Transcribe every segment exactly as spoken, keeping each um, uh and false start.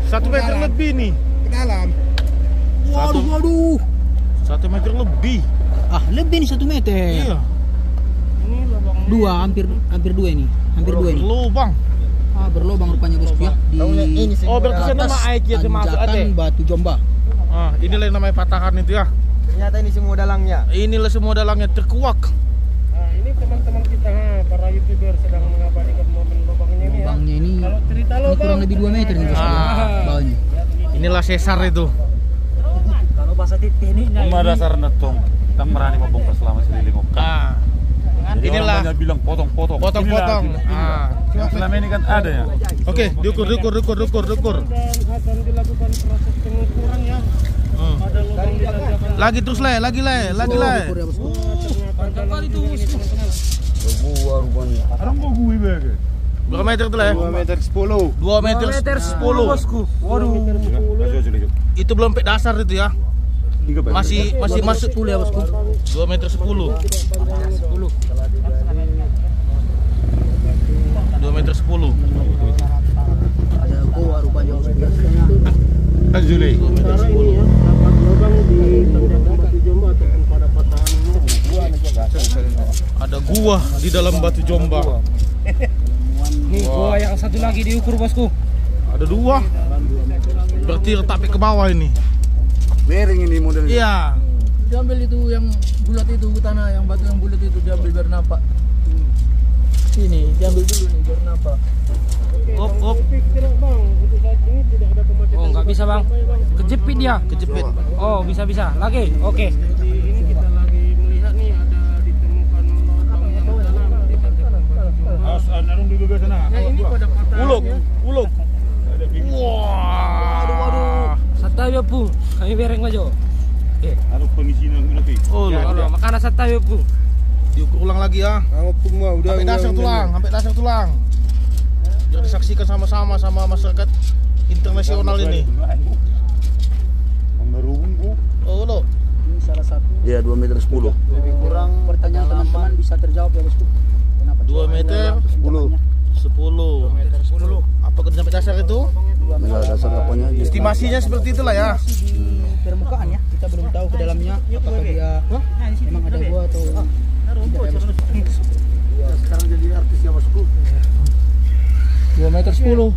Satu meter lebih nih. Ke dalam. Satu, Waduh, waduh. satu meter lebih. Ah, lebih nih satu meter. Iya. Ini lubangnya. Dua, hampir hampir dua ini. Hampir dua ini. Lubang. Ah, berlubang rupanya bosku ya. Di Oh, berarti sana atas mah air kita masuk ada. tanjakan Batu Jomba. Ah, inilah yang namanya patahan itu ya. Ternyata ini semua dalangnya. Inilah semua dalangnya terkuak. Nah, ini teman-teman kita, ha, para YouTuber sedang mengabadikan momen lubang ini ya. Lubangnya ini, Kalau cerita ini lubang kurang lebih dua meter nih bosku. Ah. Bawahnya. Inilah sesar itu. Kalau bahasa titik ini Cuma dasar netong, kita merani membongkar selama seliling okan. Ah. Jadi Inilah orang banyak bilang potong-potong. potong-potong. Inilah, inilah. Ah. Yang selama ini kan ada ya. Oke, diukur, diukur, diukur, diukur, diukur. dan akan dilakukan proses pengukuran ya. Hmm. Ada lubang di tanjakan. Lagi terus le, lagi le, lagi le. Ukur ya bosku. Ternyata dalam video ini teman-teman. Gua rupanya. Orang kok gue bege. Berapa meter tuh le? dua meter sepuluh. dua meter sepuluh. bosku. Waduh. Ayo sini yuk. Itu belum sampai dasar itu ya. Tiga bege. Masih masih masuk sepuluh ya bosku. dua meter sepuluh. sepuluh. dua meter sepuluh. Ada goa rupanya bosku ya. Ayo Juli. dua meter Sekarang ini sepuluh. ya, dapat lubang di tanjakan Batu Jomba ataupun pada patahan ini. Ada gua di dalam Batu Jomba. Nih, gua yang satu lagi diukur bosku. Ada dua. Berarti letak ke bawah ini. Miring ini modelnya. Iya. Diambil itu yang bulat itu tanah, yang batu yang bulat itu diambil biar nampak. Ini diambil dulu nih biar nampak. Op, op. Fix tidak bang, untuk saat ini tidak ada kemacetan. Oh, nggak bisa bang. Kejepit dia. Kejepit. Oh, bisa-bisa. Lagi. Oke. Jadi ini kita lagi melihat nih ada ditemukan lubang yang dalam di tanjakan Batu Jomba. Awas, narung di bebe sana. Nah ini pada patahan Uluk, ya. uluk. Wah. Waduh, waduh. Satayo pun. Kami bereng maju. Oke. Harus pengisian lebih. Oh, Ya, loh. makanan satayo pun. Diukur ulang lagi ya. Kamu pun mau udah. Sampai dasar tulang, sampai dasar tulang. Biar disaksikan sama-sama sama masyarakat internasional ini. Mengerungku. Oh, lo. Ini salah satu Iya dua meter sepuluh. lebih kurang pertanyaan teman-teman bisa terjawab ya bosku. Kenapa dua meter Sepuluh. sepuluh. sepuluh. Apa kerja sampai dasar itu? Enggak dasar apanya. Estimasinya seperti itulah ya. masih di permukaan ya, kita belum tahu ke dalamnya apakah dia memang ada gua atau tidak ya bosku. Sekarang jadi artis ya bosku. dua meter sepuluh.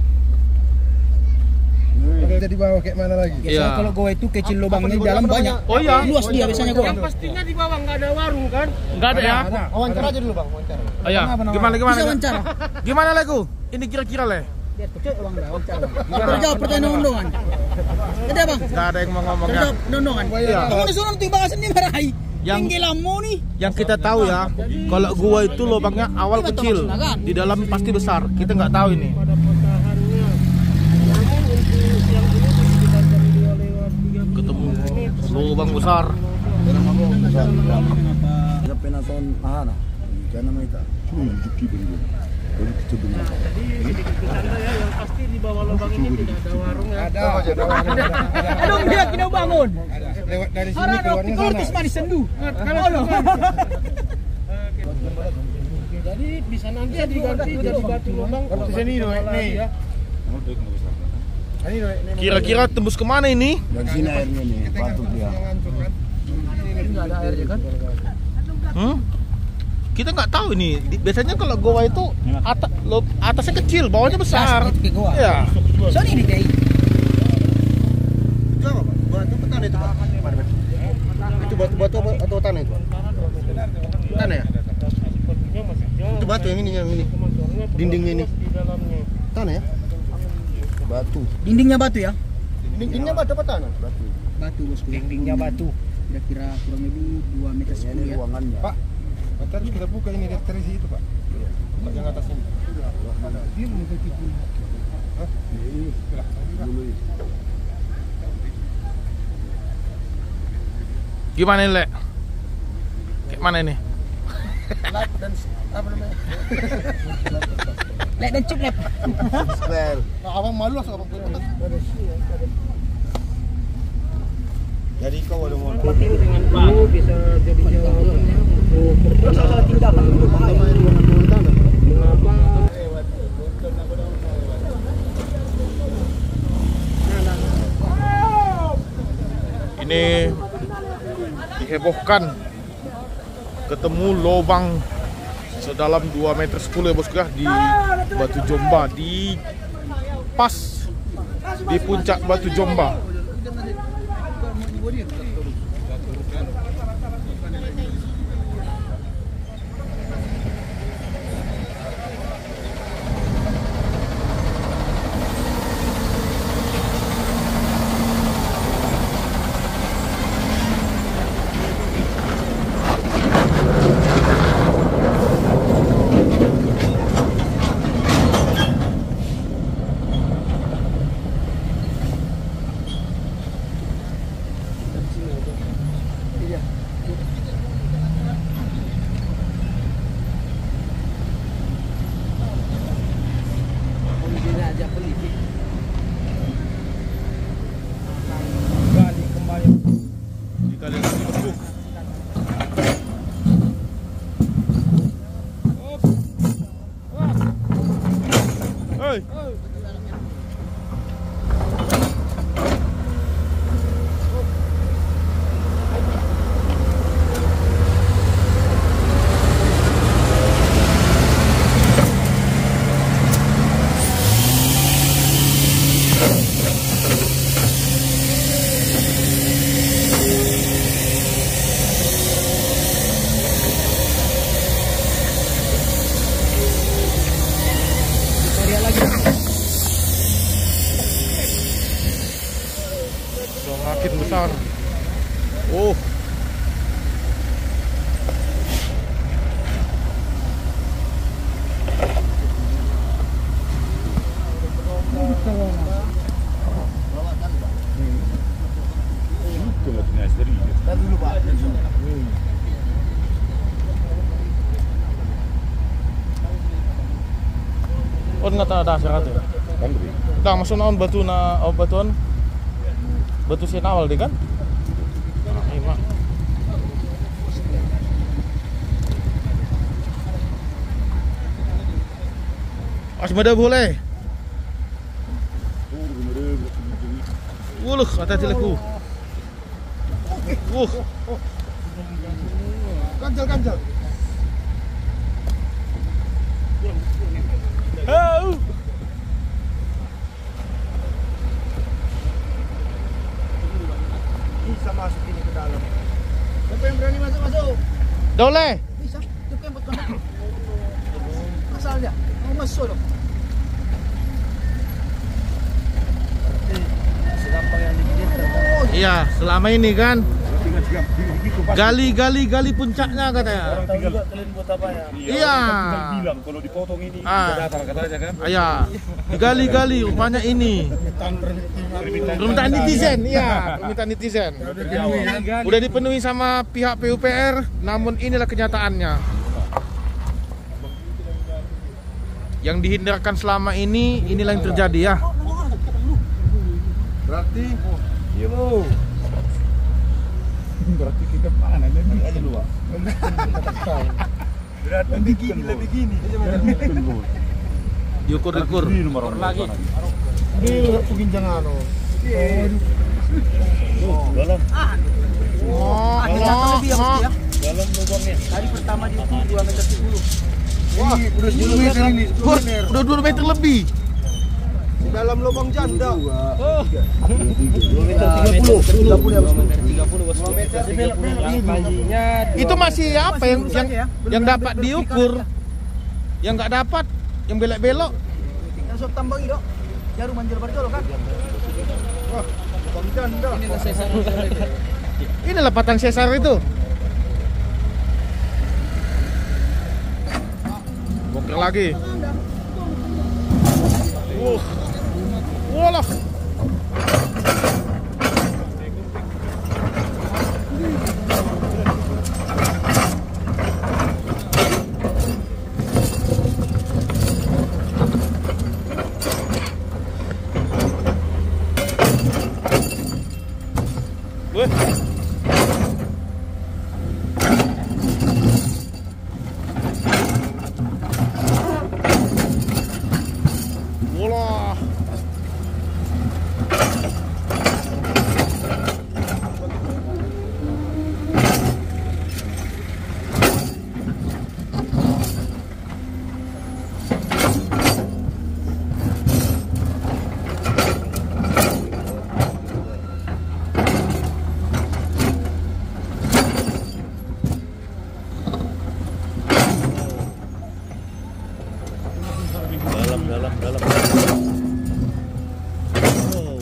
Jadi bawa kayak mana lagi? Biasanya Iya. kalau goa itu kecil lubangnya dalam banyak. Oh iya. Luas dia biasanya goa. Yang pastinya di bawah nggak ada warung kan? Enggak ada ya? Wawancara aja dulu bang, wawancara. Oh iya. Gimana gimana? Bisa wawancara. Gimana legu? Ini kira-kira le. Lihat kecil uang dah wawancara. Terjawab pertanyaan undungan. Ada bang? Enggak ada yang mau ngomong ya. Terjawab undungan. Iya. Kamu di sana tuh bahasan nih marahi. Yang- Tinggi lamu nih. Yang kita tahu ya, kalau gua itu lubangnya awal kecil, di dalam pasti besar. Kita nggak tahu ini. Pada patahannya. Namun untuk yang ini di sekitar jam dua lewat tiga puluh Ketemu menit. lubang besar. Ada penaton ahana. Jangan mereka. Cuma juki begitu. Jadi kita dengar. Jadi sedikit bercanda ya, yang pasti di bawah lubang ini tidak ada warung ya. Ada. Ada. Aduh dia kita bangun. Lewat dari sini Ada keluarnya pikultis sana. manis sendu. Kalau jadi bisa nanti diganti jadi batu lubang. Di sini doh, nih. ya. Ini doh, ini. Kira-kira tembus kemana ini? Dari sini airnya nih, batu dia. Enggak ada airnya kan? Hmm? Kita nggak tahu ini. Di- Biasanya kalau goa itu atas, atasnya kecil, bawahnya besar. Sedikit goa. Iya. So ini deh. Itu apa, Pak? Batu apa tanah itu, Pak? Itu batu-batu apa atau tanah itu? Tanah ya? Sepertinya masih jauh. Itu batu yang ini, yang ini. Motornya Dindingnya ini. di dalamnya. Tanah ya? Batu. Dindingnya batu ya? Dindingnya batu apa tanah? Batu. Batu bosku. Dindingnya batu. Kira-kira kurang lebih dua meter sepuluh Ini ya. ruangannya. Pak, kita harus kita buka ini dari terisi itu, Pak. Pak yang atas ini. Hah? Ini dulu ini. Gimana ini, Le? Kayak mana ini? Lap dan apa namanya? Lek dan cup lep. Square. Nah, abang malu lah abang punya. Jadi kau ada mau Penting dengan bau bisa jadi jawabannya untuk Salah tindakan itu bahaya. mengapa menghebohkan. Ketemu lubang sedalam dua meter sepuluh ya bosku ya, di Batu Jomba, di pas di puncak Batu Jomba. Semakin besar. Oh. Oh, nggak tahu dah syaratnya. Dah masuk naon batu na oh, batuan. Batu sian awal deh kan? Nah, ini mak. Asmada boleh. Wuluh, hati-hati laku. Wuh. Ganjal, ganjal. Oh. Bisa masuk ini ke dalam. Siapa yang berani masuk-masuk? Boleh. Bisa, itu kempot kondok. Asal dia, mau masuk loh. Segampang yang digigit. Iya, selama ini kan gali gali gali puncaknya katanya. Kalian buat apa ya? Iya. Bilang kalau dipotong ini Ah. datar katanya kan. Iya. Gali-gali rupanya ini. Permintaan netizen, iya, permintaan netizen. Udah dipenuhi sama pihak P U P R, namun inilah kenyataannya. Yang dihindarkan selama ini, inilah yang terjadi ya. Berarti Yo. Berarti kita mana? Nanti ada dua. Berarti lebih gini, lebih gini. Diukur-ukur. Ini nomor lagi. ini penginjang anu. Oh, dalam. Oh, Ada jatuh lebih ya pasti ya. Dalam lubangnya. Tadi pertama di dua meter sepuluh. Wah, udah sepuluh meter ini. Wah, udah dua meter lebih. Di dalam lubang janda. Oh. dua meter tiga puluh. tiga puluh ya, Bosku. tiga puluh bos. dua meter tiga puluh. Itu masih apa yang yang yang dapat diukur? Yang nggak dapat, yang belok-belok. Yang sok tambang itu. Jarum manjur barjol kan. Wah, lubang janda. Inilah sesar. Inilah patang sesar itu. Bokir lagi. Uh. Walah. Weh. Walah. Dalam, dalam, dalam. Oh.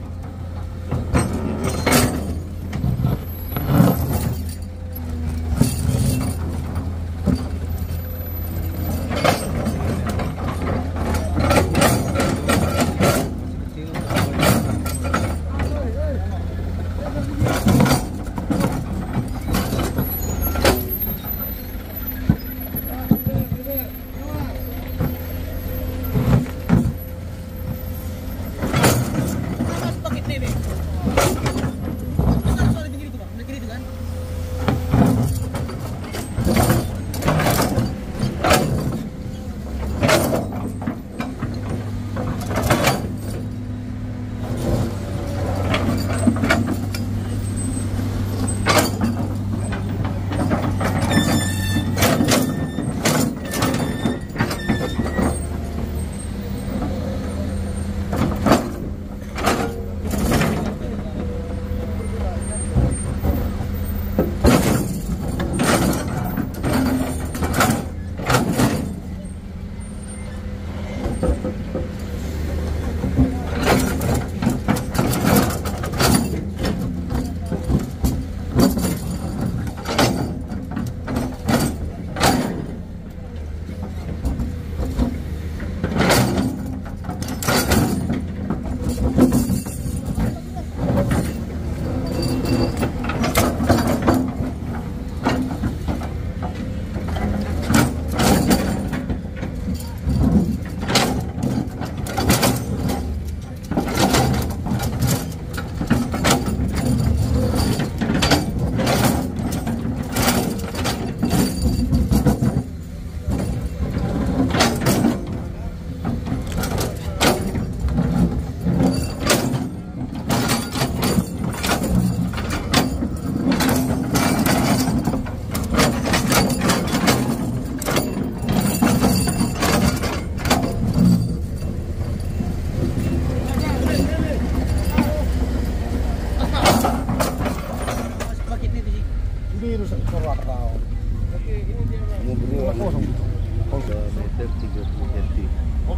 meter tiga puluh sentimeter.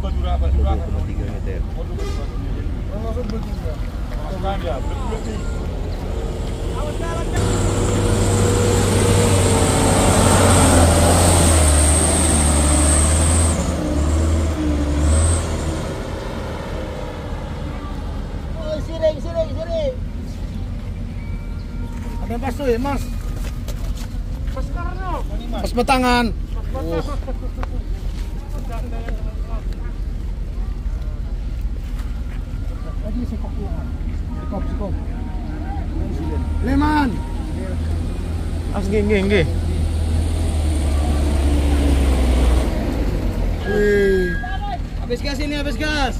dua koma tiga meter. Siring, siring, siring. Ada pas tuh ya, Mas. Pas karno. Pas batangan. Oh. Lagi sikop ya. Sikop, sikop. Leman. As nggih nggih nggih. Wih. Habis gas ini, habis gas.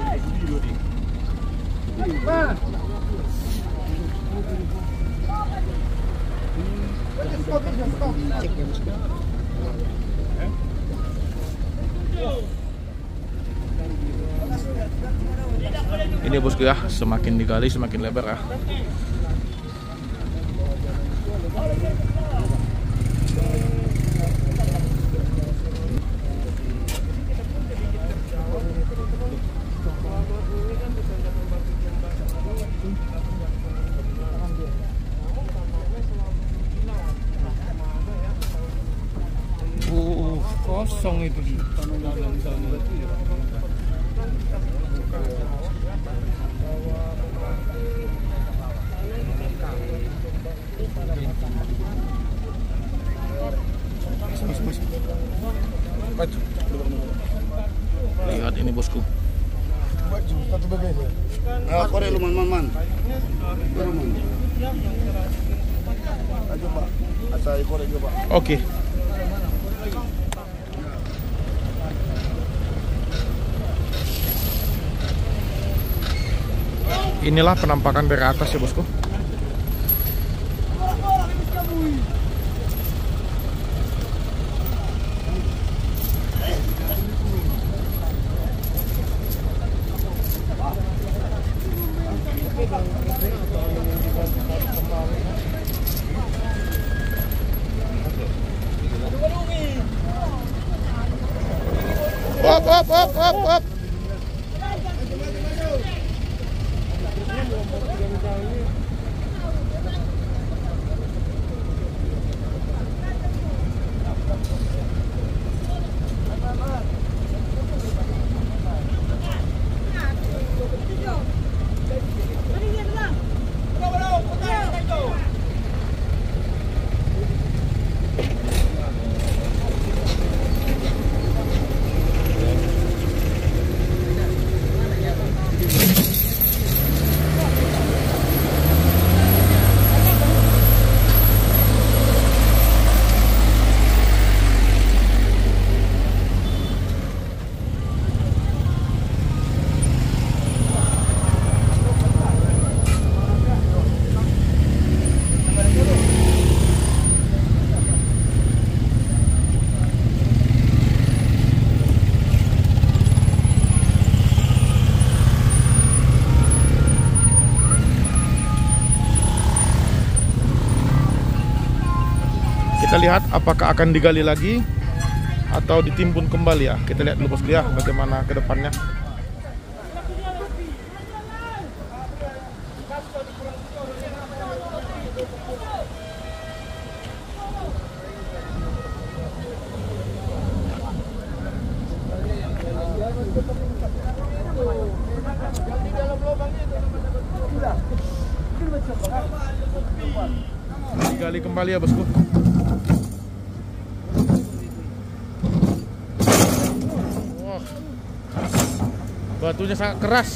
Mas. Stop, stop. Cek ya, Mas. Ini bosku ya, semakin digali semakin lebar ya. Uh, kosong itu di dalam sana. Lihat ini bosku. Ah, korek lu man man man. Ayo Pak. Asal korek juga Pak. Oke. Inilah penampakan dari atas ya bosku. Op, op, op. op, op, op. Kita lihat apakah akan digali lagi atau ditimbun kembali ya. Kita lihat dulu bosku ya bagaimana ke depannya. Digali kembali ya bosku. Wah, batunya sangat keras.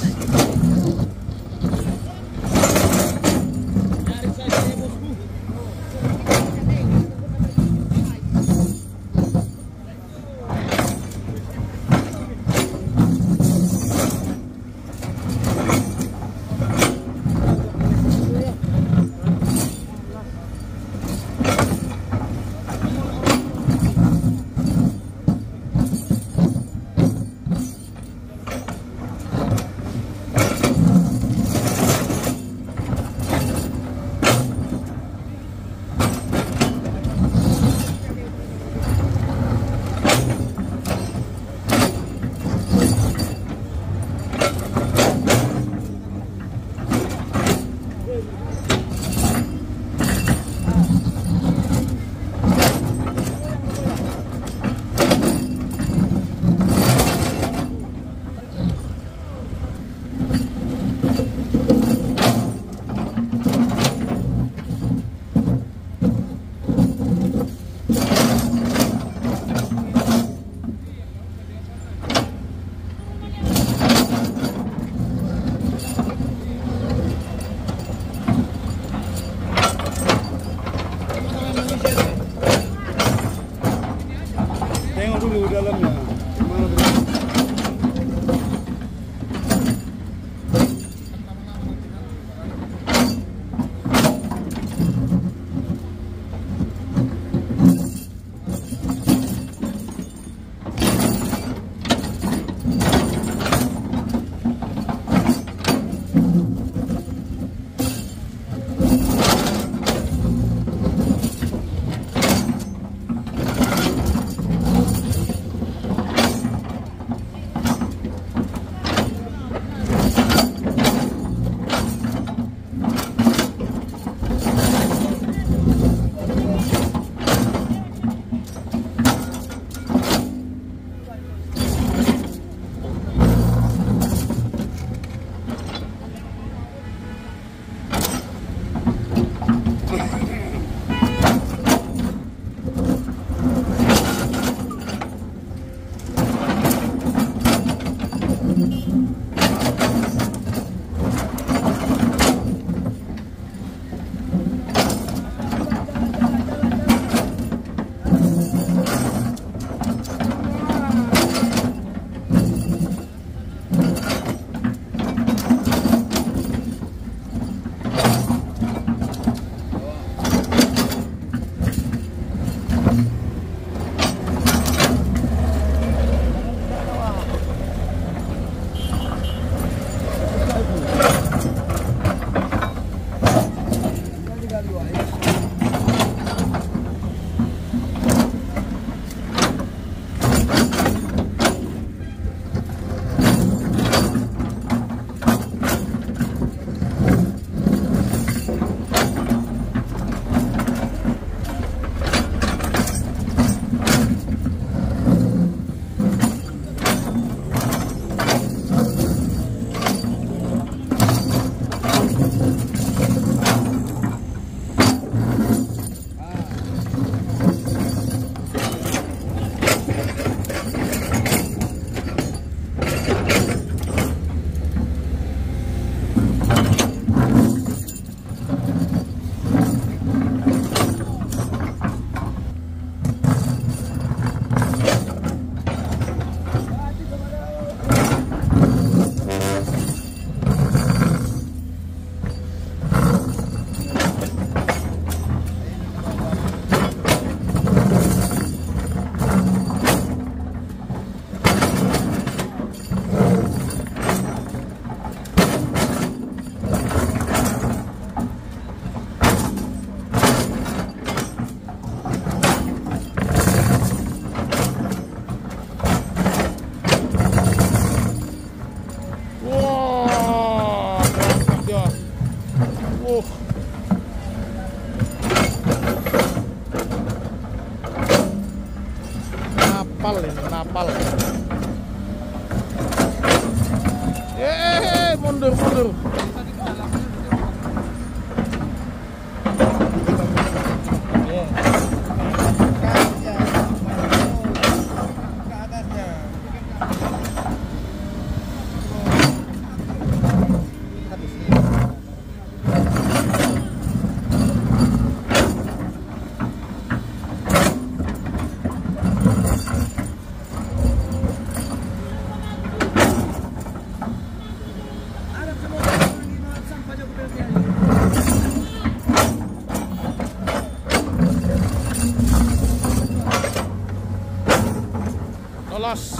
mundur, mundur. Lolos.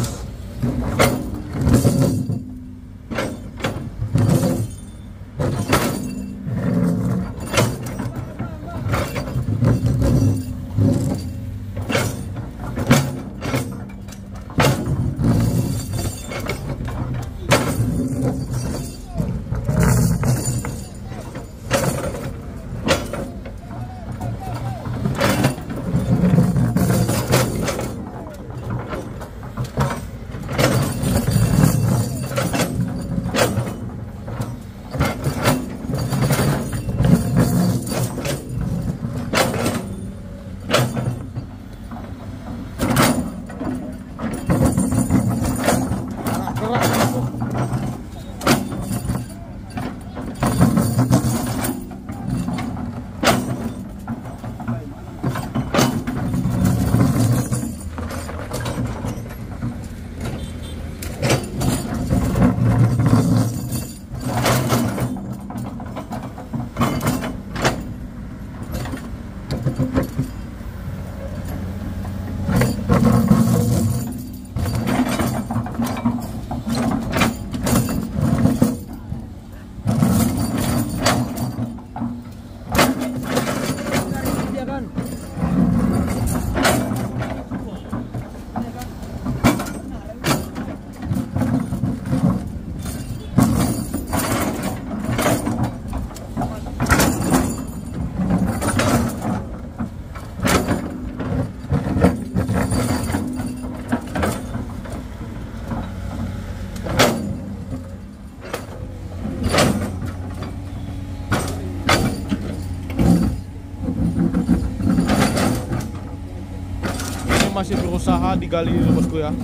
Masih berusaha digali dulu bosku ya.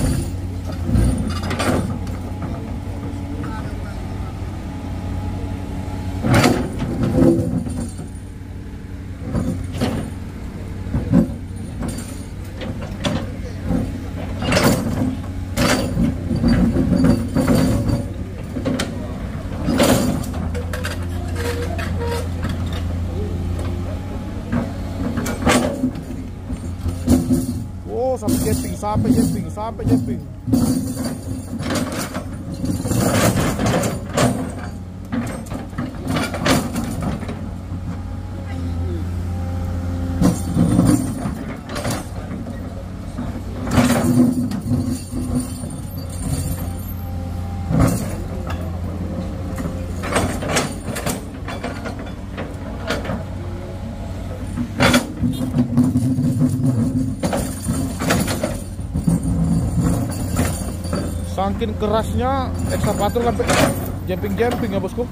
Sampai jeping, sampai jeping, sampai jeping. Saking kerasnya ekskavator sampai jumping-jumping ya bosku.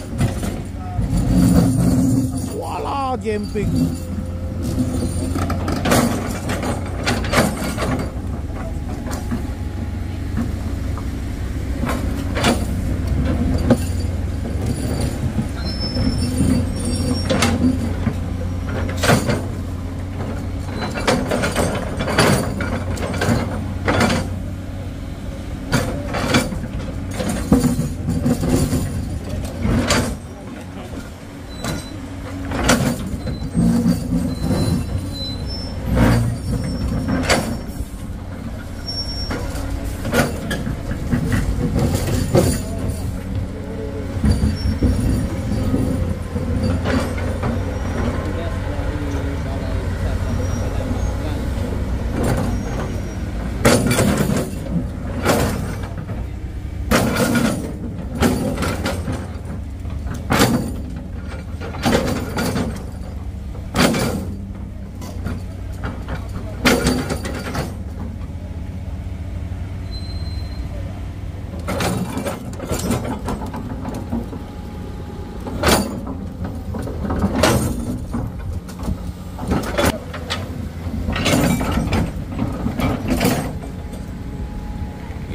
Walah, jumping.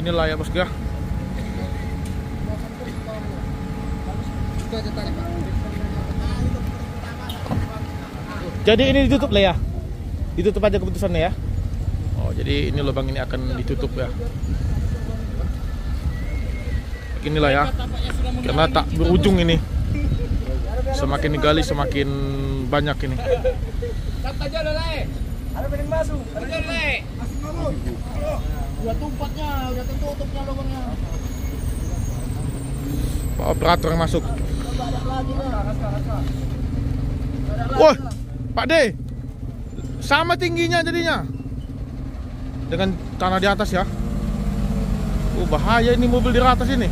inilah ya bosku ya. Jadi ini ditutup lah ya, ditutup aja keputusannya ya. Oh jadi ini lubang ini akan ditutup ya. Inilah ya, karena tak berujung ini. Semakin digali semakin banyak ini. Udah tumpatnya, udah tertutupnya lubangnya. Pak operator yang masuk. Wah, Pak D, sama tingginya jadinya dengan tanah di atas ya. Oh bahaya ini mobil di atas ini.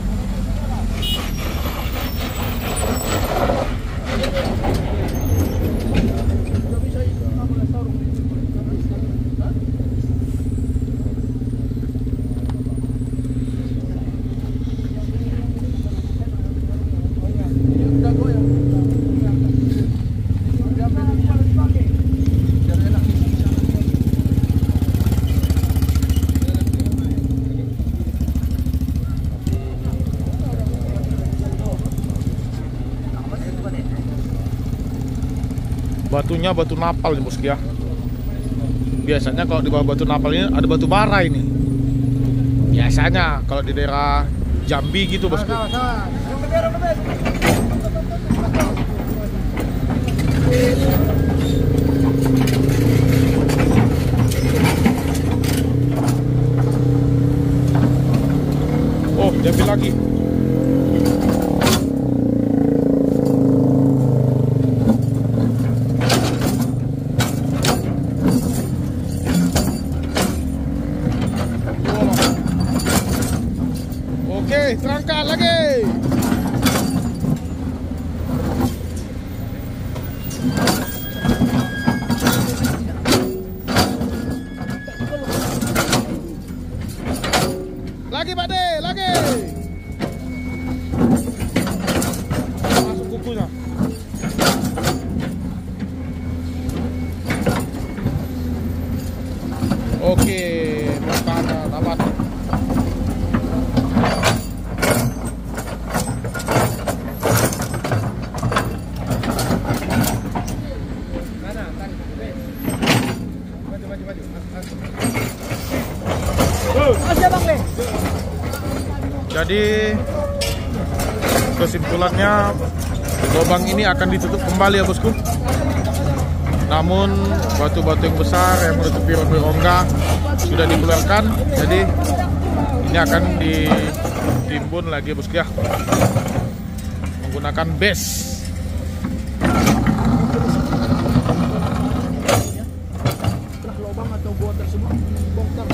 Batunya batu napal nih bosku ya. Biasanya kalau di bawah batu napal ini ada batu bara ini. Biasanya kalau di daerah Jambi gitu bosku. Oh, Jambi lagi. Oke, terangkat lagi. Lagi Pak D, lagi. Masuk kukunya. Oke, makanan dapat. Jadi kesimpulannya lubang ini akan ditutup kembali ya bosku. Namun batu-batu yang besar yang menutupi runway rongga sudah dikeluarkan. Jadi ini akan ditimbun lagi bosku ya, menggunakan base. Setelah lubang atau gua tersebut bongkar.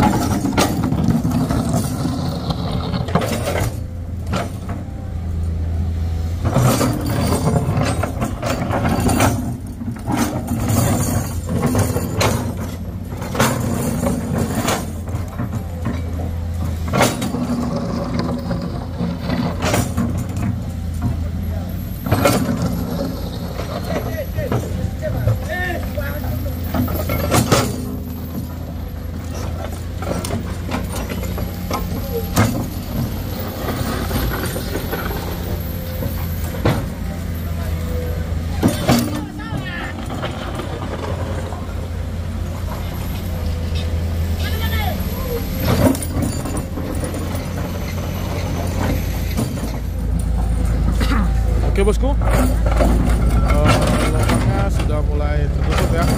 Oke bosku, uh, lubangnya sudah mulai tertutup ya.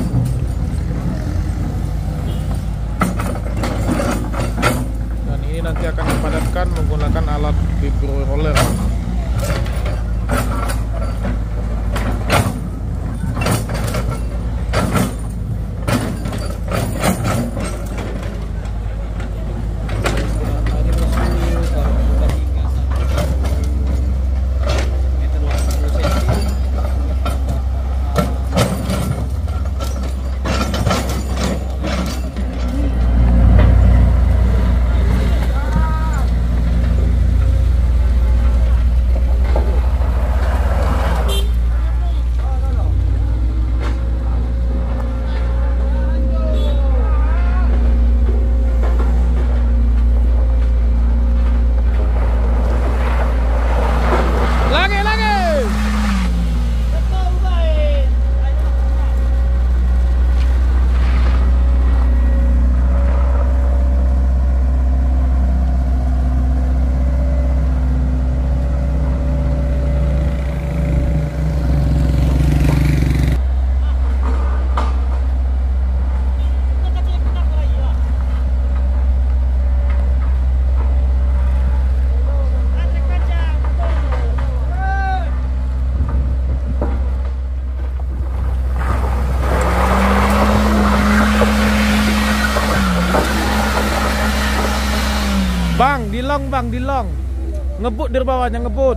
Dan ini nanti akan dipadatkan menggunakan alat vibro roller. long, di long. Ngebut di bawahnya, ngebut.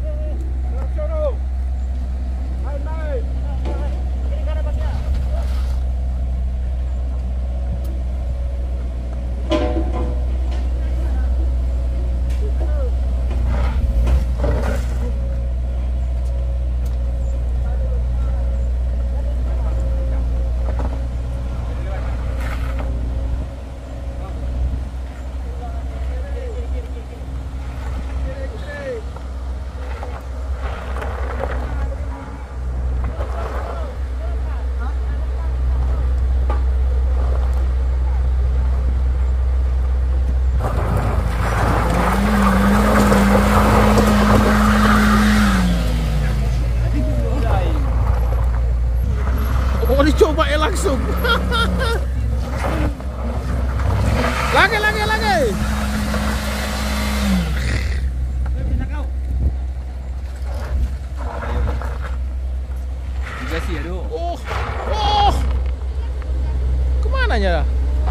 Oh, dicoba ya langsung. Lagi, lagi, lagi. Oh, oh. Kemana ya?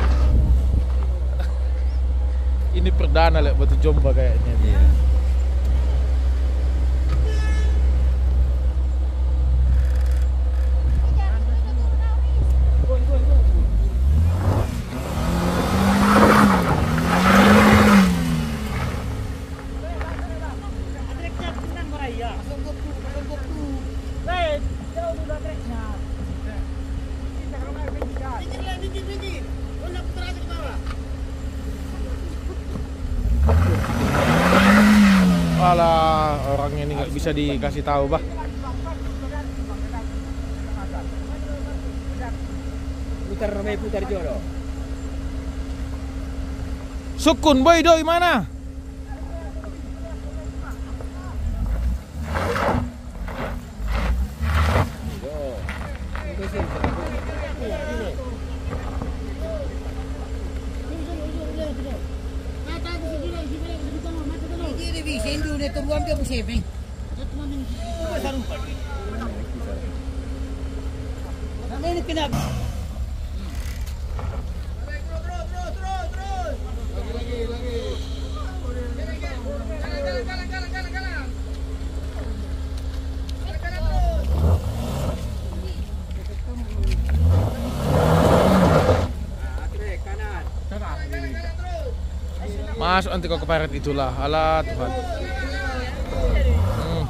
Ini perdana lihat Batu Jomba kayaknya. Iya. Alah, orang ini nggak bisa dikasih tahu, bah. Putar ramai putar jodoh. Sukun boy doi mana? Masuk nanti kau keperet itulah. Alah Tuhan. Hmm.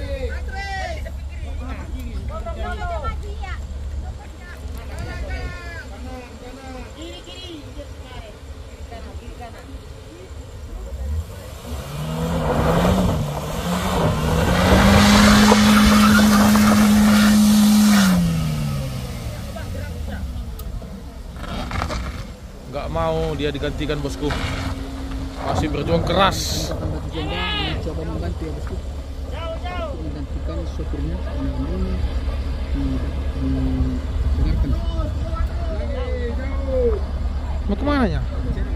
Nggak mau dia digantikan bosku. Masih berjuang keras. Batu Jomba mencoba membantu ya bosku. Menggantikan sopirnya namun didengarkan. Mau kemana ya?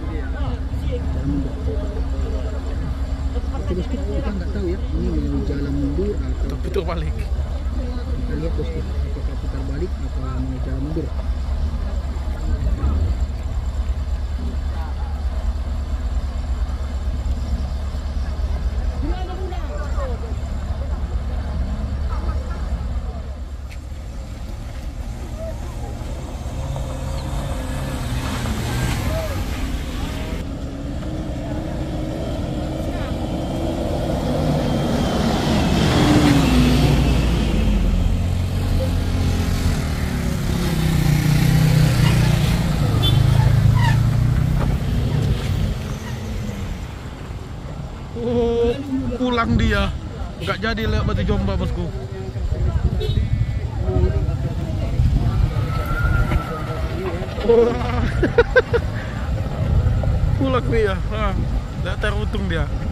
Oke bosku, kita nggak tahu ya ini mau jalan mundur atau Putar balik. kita lihat bosku apakah putar balik atau mau jalan mundur. Oh, pulang dia. Nggak jadi lewat Batu Jomba bosku. Oh. Pulang dia. Nggak teruntung dia.